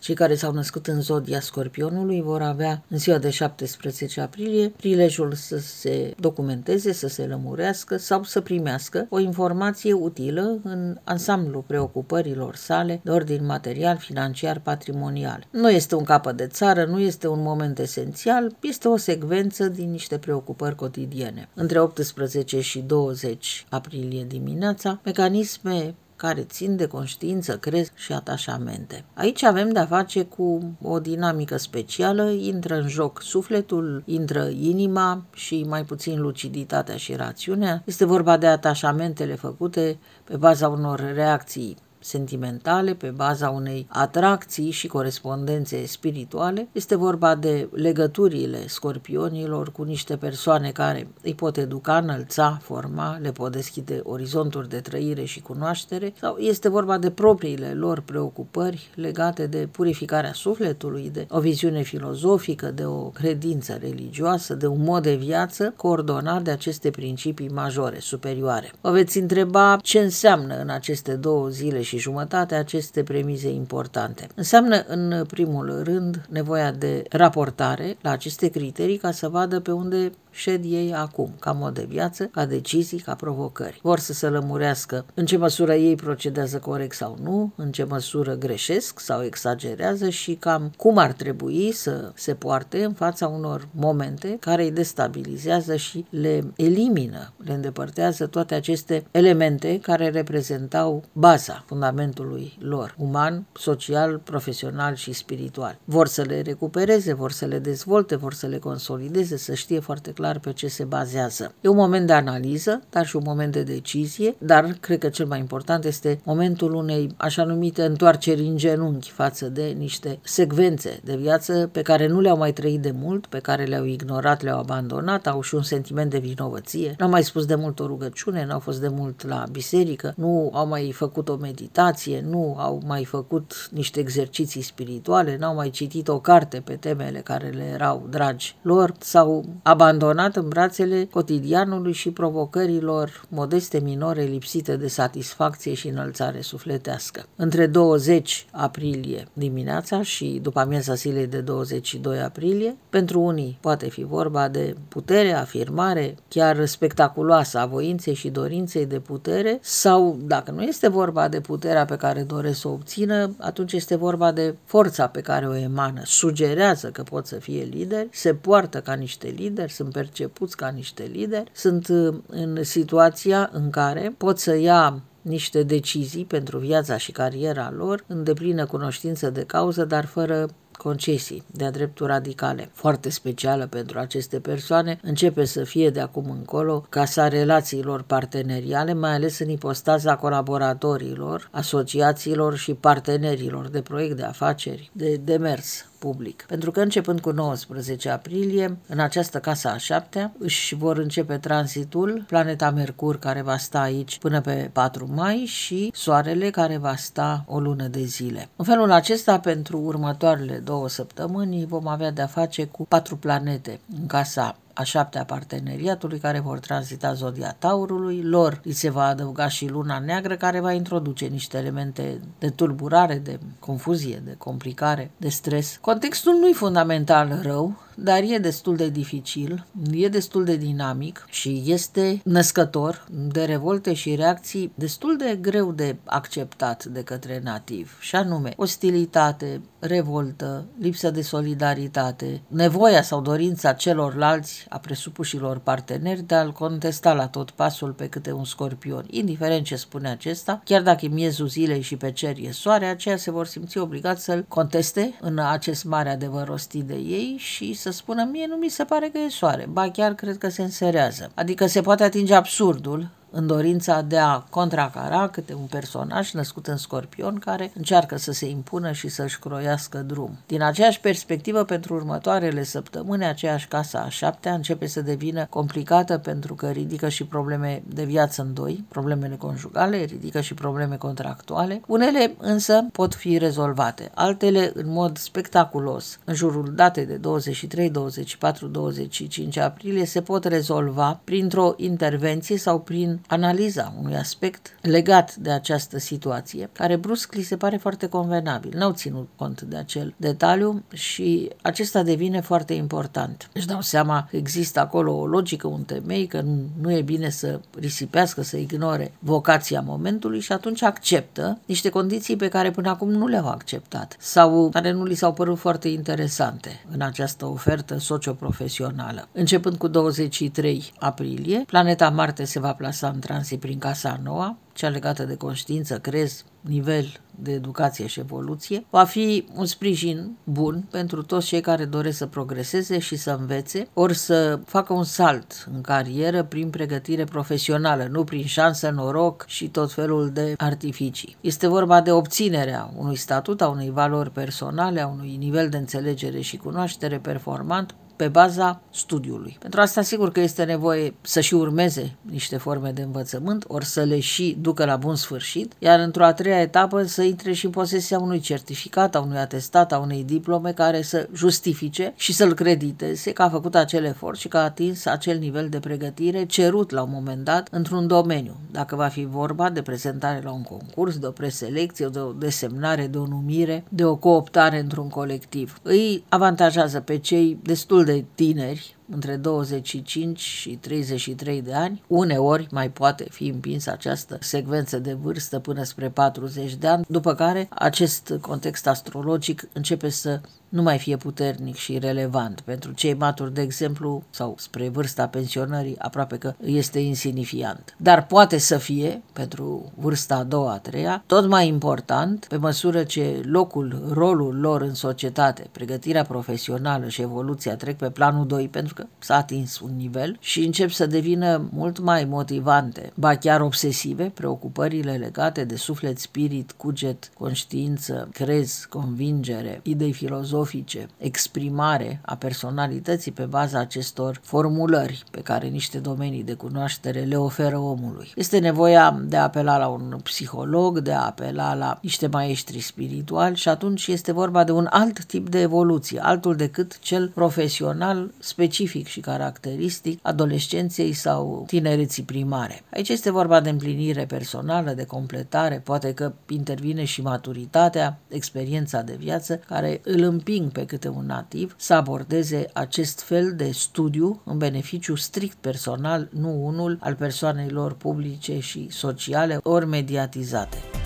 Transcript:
Cei care s-au născut în zodia Scorpionului vor avea în ziua de 17 aprilie prilejul să se documenteze, să se lămurească sau să primească o informație utilă în ansamblu preocupărilor sale de ordin material, financiar, patrimonial. Nu este un capăt de țară, nu este un moment esențial, este o secvență din niște preocupări cotidiene. Între 18 și 20 aprilie dimineața, mecanisme care țin de conștiință, crez și atașamente. Aici avem de-a face cu o dinamică specială, intră în joc sufletul, intră inima și mai puțin luciditatea și rațiunea. Este vorba de atașamentele făcute pe baza unor reacții sentimentale, pe baza unei atracții și corespondențe spirituale. Este vorba de legăturile scorpionilor cu niște persoane care îi pot educa, înălța, forma, le pot deschide orizonturi de trăire și cunoaștere, sau este vorba de propriile lor preocupări legate de purificarea sufletului, de o viziune filozofică, de o credință religioasă, de un mod de viață coordonat de aceste principii majore, superioare. Vă veți întreba ce înseamnă în aceste 2 zile și jumătate aceste premize importante. Înseamnă în primul rând nevoia de raportare la aceste criterii ca să vadă pe unde șed ei acum, ca mod de viață, ca decizii, ca provocări. Vor să se lămurească în ce măsură ei procedează corect sau nu, în ce măsură greșesc sau exagerează și cam cum ar trebui să se poarte în fața unor momente care îi destabilizează și le elimină, le îndepărtează toate aceste elemente care reprezentau baza fundamentului lor, uman, social, profesional și spiritual. Vor să le recupereze, vor să le dezvolte, vor să le consolideze, să știe foarte clar pe ce se bazează. E un moment de analiză, dar și un moment de decizie, dar cred că cel mai important este momentul unei așa numite întoarceri în genunchi față de niște secvențe de viață pe care nu le-au mai trăit de mult, pe care le-au ignorat, le-au abandonat, au și un sentiment de vinovăție, n-au mai spus de mult o rugăciune, n-au fost de mult la biserică, nu au mai făcut o meditație, nu au mai făcut niște exerciții spirituale, n-au mai citit o carte pe temele care le erau dragi lor, s-au abandonat în brațele cotidianului și provocărilor modeste minore lipsite de satisfacție și înălțare sufletească. Între 20 aprilie dimineața și după amiaza zilei de 22 aprilie, pentru unii poate fi vorba de putere, afirmare, chiar spectaculoasă a voinței și dorinței de putere, sau dacă nu este vorba de puterea pe care doresc să o obțină, atunci este vorba de forța pe care o emană, sugerează că pot să fie lideri, se poartă ca niște lideri, sunt percepuți ca niște lideri, sunt în situația în care pot să ia niște decizii pentru viața și cariera lor în deplină cunoștință de cauză, dar fără concesii, de-a dreptul radicale. Foarte specială pentru aceste persoane începe să fie de acum încolo casa relațiilor parteneriale, mai ales în ipostaza colaboratorilor, asociațiilor și partenerilor de proiect, de afaceri, de demers public. Pentru că începând cu 19 aprilie, în această casă a 7-a, își vor începe tranzitul planeta Mercur, care va sta aici până pe 4 mai, și Soarele, care va sta o lună de zile. În felul acesta, pentru următoarele 2 săptămâni, vom avea de-a face cu 4 planete în casa a 7-a parteneriatului, care vor tranzita zodia Taurului. Lor îi se va adăuga și luna neagră, care va introduce niște elemente de tulburare, de confuzie, de complicare, de stres. Contextul nu-i fundamental rău, dar e destul de dificil, e destul de dinamic și este născător de revolte și reacții destul de greu de acceptat de către nativ, și anume ostilitate, revoltă, lipsă de solidaritate, nevoia sau dorința celorlalți, a presupușilor parteneri, de a-l contesta la tot pasul pe câte un scorpion. Indiferent ce spune acesta, chiar dacă e miezul zilei și pe cer e soare, aceia se vor simți obligați să-l conteste în acest mare adevăr rostit de ei și să spună: mie nu mi se pare că e soare, ba chiar cred că se înserează. Adică se poate atinge absurdul în dorința de a contracara câte un personaj născut în Scorpion care încearcă să se impună și să-și croiască drum. Din aceeași perspectivă, pentru următoarele săptămâni, aceeași casa a 7-a începe să devină complicată, pentru că ridică și probleme de viață în doi, problemele conjugale, ridică și probleme contractuale. Unele însă pot fi rezolvate, altele în mod spectaculos. În jurul datei de 23, 24, 25 aprilie se pot rezolva printr-o intervenție sau prin analiza unui aspect legat de această situație, care brusc li se pare foarte convenabil. N-au ținut cont de acel detaliu și acesta devine foarte important. Își dau seama că există acolo o logică, un temei, că nu e bine să risipească, să ignore vocația momentului și atunci acceptă niște condiții pe care până acum nu le-au acceptat sau care nu li s-au părut foarte interesante în această ofertă socioprofesională. Începând cu 23 aprilie, planeta Marte se va plasa în tranzit prin casa a noua, cea legată de conștiință, crez, nivel de educație și evoluție, va fi un sprijin bun pentru toți cei care doresc să progreseze și să învețe, ori să facă un salt în carieră prin pregătire profesională, nu prin șansă, noroc și tot felul de artificii. Este vorba de obținerea unui statut, a unei valori personale, a unui nivel de înțelegere și cunoaștere performant, pe baza studiului. Pentru asta sigur că este nevoie să și urmeze niște forme de învățământ, ori să le și ducă la bun sfârșit, iar într-o a treia etapă să intre și în posesia unui certificat, a unui atestat, a unei diplome care să justifice și să-l crediteze că a făcut acel efort și că a atins acel nivel de pregătire cerut la un moment dat într-un domeniu. Dacă va fi vorba de prezentare la un concurs, de o preselecție, de o desemnare, de o numire, de o cooptare într-un colectiv. Îi avantajează pe cei destul de tineri, între 25 și 33 de ani, uneori mai poate fi împinsă această secvență de vârstă până spre 40 de ani, după care acest context astrologic începe să nu mai fie puternic și relevant. Pentru cei maturi, de exemplu, sau spre vârsta pensionării, aproape că este insignifiant. Dar poate să fie, pentru vârsta a doua, a treia, tot mai important, pe măsură ce rolul lor în societate, pregătirea profesională și evoluția trec pe planul 2, pentru că s-a atins un nivel și încep să devină mult mai motivante, ba chiar obsesive, preocupările legate de suflet, spirit, cuget, conștiință, crez, convingere, idei filozofice, exprimare a personalității pe baza acestor formulări pe care niște domenii de cunoaștere le oferă omului. Este nevoia de a apela la un psiholog, de a apela la niște maestri spirituali și atunci este vorba de un alt tip de evoluție, altul decât cel profesional specific și caracteristic adolescenței sau tinereții primare. Aici este vorba de împlinire personală, de completare, poate că intervine și maturitatea, experiența de viață, care îl împing pe câte un nativ să abordeze acest fel de studiu în beneficiu strict personal, nu unul al persoanelor publice și sociale ori mediatizate.